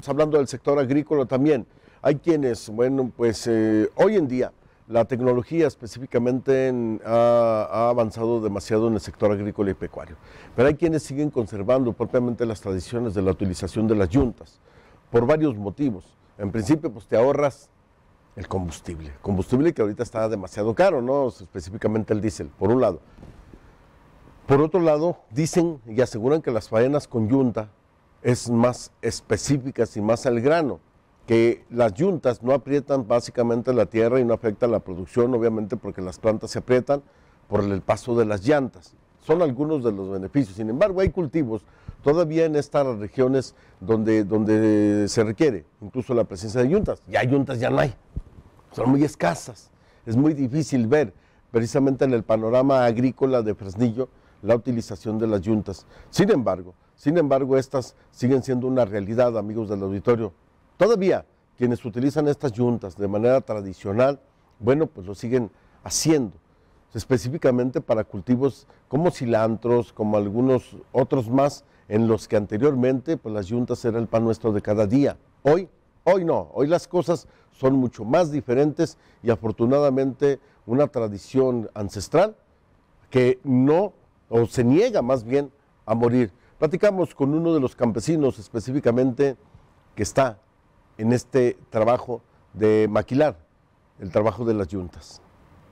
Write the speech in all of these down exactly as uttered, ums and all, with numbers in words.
Hablando del sector agrícola también, hay quienes, bueno, pues eh, hoy en día la tecnología específicamente en, ha, ha avanzado demasiado en el sector agrícola y pecuario, pero hay quienes siguen conservando propiamente las tradiciones de la utilización de las yuntas, por varios motivos. En principio, pues te ahorras el combustible, combustible que ahorita está demasiado caro, ¿no? Específicamente el diésel, por un lado. Por otro lado, dicen y aseguran que las faenas con yunta es más específicas y más al grano, que las yuntas no aprietan básicamente la tierra y no afectan la producción, obviamente porque las plantas se aprietan por el paso de las llantas. Son algunos de los beneficios. Sin embargo, hay cultivos todavía en estas regiones donde, donde se requiere incluso la presencia de yuntas. Ya yuntas ya no hay, son muy escasas. Es muy difícil ver precisamente en el panorama agrícola de Fresnillo la utilización de las yuntas. Sin embargo, sin embargo, estas siguen siendo una realidad, amigos del auditorio. Todavía quienes utilizan estas yuntas de manera tradicional, bueno, pues lo siguen haciendo, específicamente para cultivos como cilantros, como algunos otros más, en los que anteriormente pues las yuntas era el pan nuestro de cada día. Hoy, hoy no, hoy las cosas son mucho más diferentes y afortunadamente una tradición ancestral que no, o se niega más bien a morir. Platicamos con uno de los campesinos específicamente que está en este trabajo de maquilar, el trabajo de las yuntas.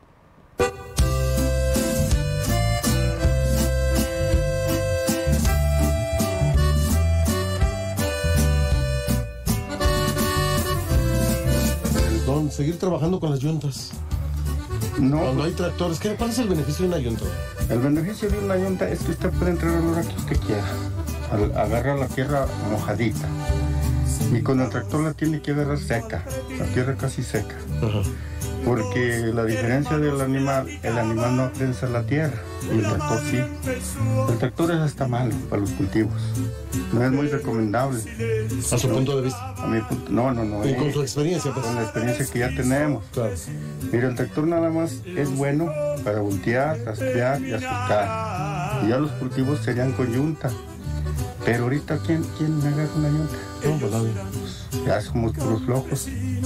Don, seguir trabajando con las yuntas. No. Cuando hay tractores, ¿qué, ¿cuál es el beneficio de una yunta? El beneficio de una yunta es que usted puede entrar a la hora que usted quiera. Al, agarra la tierra mojadita. Y con el tractor la tiene que agarrar seca, la tierra casi seca. Ajá. Porque la diferencia del animal, el animal no prensa la tierra, y el tractor sí. El tractor es hasta malo para los cultivos. No es muy recomendable. ¿A su no, punto de vista? A mi punto, no, no, no. ¿Y eh, con su experiencia? Pues? Con la experiencia que ya tenemos. Claro. Mira, el tractor nada más es bueno para voltear, rastrear y asustar. Y ya los cultivos serían con yunta. Pero ahorita, ¿quién, quién me agarra una yunta? No, pues nadie. Ya somos puros flojos.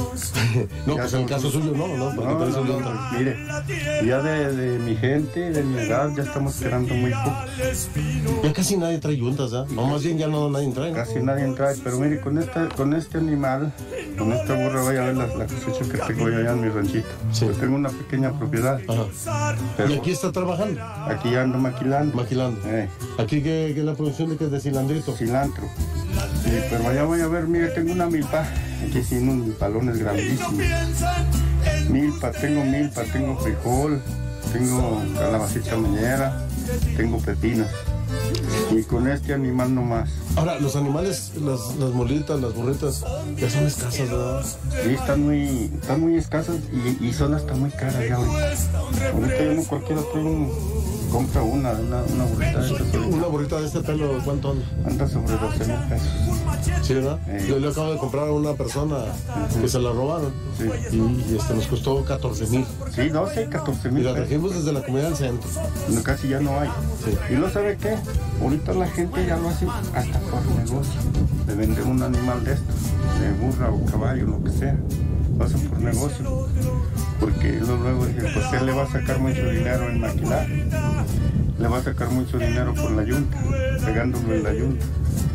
No, pues en el caso suyo no, ¿no? Porque no, no, no, no, mire, ya de, de mi gente, de mi edad, ya estamos quedando muy pocos. Ya casi nadie trae yuntas, ¿eh? No, más bien ya no nadie trae, ¿no? Casi nadie trae, pero mire, con este, con este animal, con esta burra, voy a ver la, la cosecha que tengo yo allá en mi ranchito. Sí. Yo tengo una pequeña propiedad. Ajá. Pero ¿y aquí está trabajando? Aquí ando maquilando. Maquilando. Eh. ¿Aquí qué, qué es la producción de qué es de cilandrito? Cilantro. Sí, pero allá voy a ver, mire, tengo una milpa, aquí sí, unos milpalones grandísimos. Milpa, tengo milpa, tengo frijol, tengo calabacita meñera, tengo pepinas. Y con este animal nomás. Ahora, los animales, las, las molitas, las burritas, ya son escasas, ¿verdad? Sí, están muy, están muy escasas y, y son hasta muy caras ya ahorita. Ahorita yo no cualquiera trae un, compra una, una, una burrita de este. Una burrita de este pelo, ¿cuánto anda? Anda sobre doce mil pesos. Sí, ¿verdad? Eh. Yo le acabo de comprar a una persona uh-huh. que se la robaron. Sí. Y, y este nos costó catorce mil. Sí, doce, catorce mil. Y la trajimos desde la comunidad del centro. No, casi ya no hay. Sí. ¿Y no sabe qué? Ahorita la gente ya lo hace hasta por negocio. De vender un animal de estos, de burra o caballo, lo que sea. Lo hacen por negocio. Porque luego dicen, pues él le va a sacar mucho dinero en maquilar. Le va a sacar mucho dinero por la yunta, pegándolo en la yunta.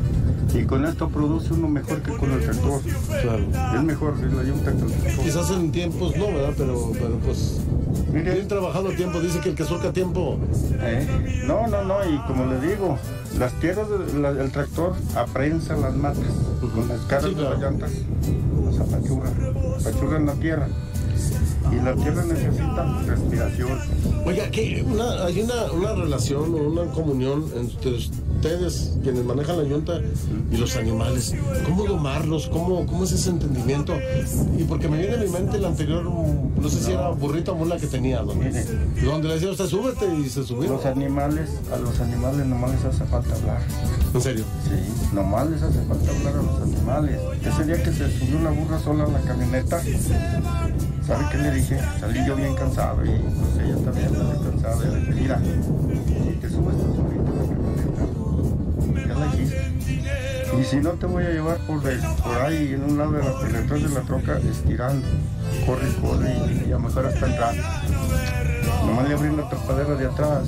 Y con esto produce uno mejor que con el tractor. Claro. Es mejor la yunta que el tractor. Quizás en tiempos no, ¿verdad? Pero, pero pues... Mire, bien trabajado a tiempo, dice que el que surca a tiempo... Eh, no, no, no, y como le digo, las tierras del de, tractor aprensa las matas. Uh-huh. Con las caras sí, claro. de las llantas, las apachurran, apachurran la tierra. Y la tierra necesita respiración. Oiga, ¿qué? Una, ¿hay una, una relación o una comunión entre ustedes, quienes manejan la yunta, y los animales? ¿Cómo domarlos? ¿Cómo, cómo es ese entendimiento? Y porque me viene a mi mente el anterior, no sé si era burrito o mula que tenía, donde, Mire, donde le decía usted, súbete y se subió. Los animales, a los animales nomás les hace falta hablar. ¿En serio? Sí, nomás les hace falta hablar a los animales. Ese día que se subió una burra sola a la camioneta, ¿sabe qué le dije? Salí yo bien cansado y pues ella también salió cansada. Y le dije, mira, si te subes tú solito a la camioneta, ya la hiciste. Y si no te voy a llevar por, de, por ahí, en un lado de la, por detrás de la troca, estirando. Corre, corre y, y a lo mejor hasta entrar. Nomás le abrí la tapadera de atrás.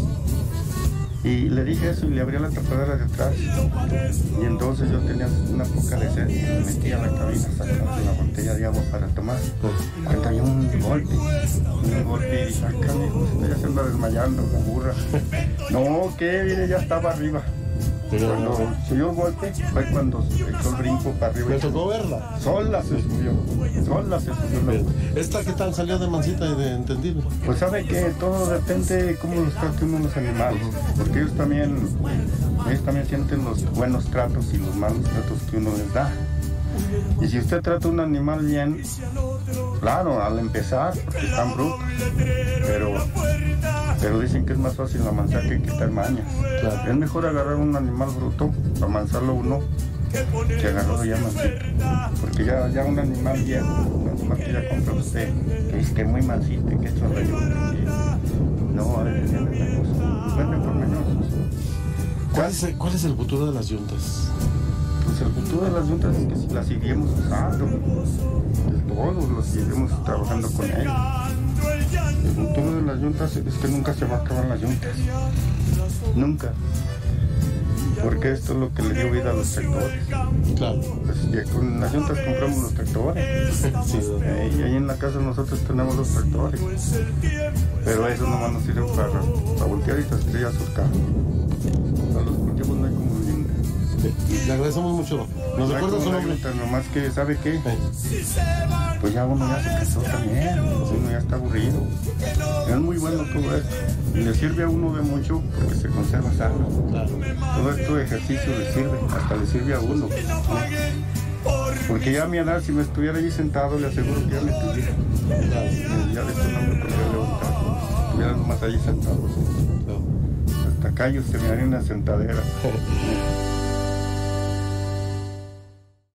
Y le dije eso y le abrí la tapadera de atrás. Y entonces yo tenía una poca de sed y me metí a la cabina a sacar una botella de agua para tomar. Cuando había un golpe, un golpe y dije, ay, canijo, ya se anda desmayando la burra. No, que mire, ya estaba arriba. Cuando subió el golpe fue cuando echó el brinco para arriba. ¿Me tocó verla? Sola se subió, sola se subió. ¿Esta qué tal salió de mansita y de entendible? Pues sabe que todo depende de cómo los trate uno los animales, porque ellos también, ellos también sienten los buenos tratos y los malos tratos que uno les da. Y si usted trata un animal bien, claro, al empezar, porque están brutos, pero, pero dicen que es más fácil amansar que quitar mañas. Claro. Es mejor agarrar un animal bruto, amansarlo uno, que agarrarlo ya mansito. Porque ya, ya un animal viejo, un animal que ya compra usted, que es que muy mansito, que es chorrayudo, que no, a veces vienen mañosos, venden por mañosos. ¿Cuál es, ¿Cuál es el futuro de las yuntas? Pues el futuro de las yuntas es que si las seguimos usando, todos los seguiremos trabajando con ellas. El futuro de las yuntas es que nunca se va a acabar las yuntas, nunca. Porque esto es lo que le dio vida a los tractores. Claro. Pues ya con las yuntas compramos los tractores. Sí. Eh, y ahí en la casa nosotros tenemos los tractores. Pero eso nomás nos sirve para, para voltear y estrellar sus carros. Para los cultivos no hay como yuntas. Le agradecemos mucho. ¿Nos no recuerda su nombre? Yunta, nomás que, ¿sabe qué? Sí. Pues ya uno ya se cansó también. Uno ya está aburrido. Es muy bueno todo esto. Y le sirve a uno de mucho porque se conserva sano. Claro. Todo esto de ejercicio le sirve, hasta le sirve a uno. Porque ya a mi edad, si me estuviera allí sentado, le aseguro que ya me estuviera. Claro. Ya de este nombre podría levantar. Estuviera nomás allí sentado. Claro. Hasta acá yo se me haría una sentadera.